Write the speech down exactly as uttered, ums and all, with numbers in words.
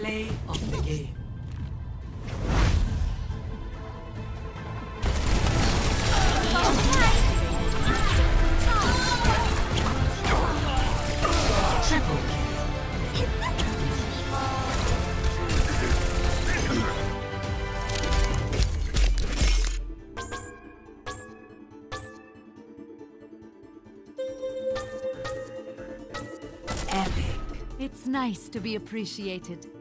Play of the game. Triple Epic. It's nice to be appreciated.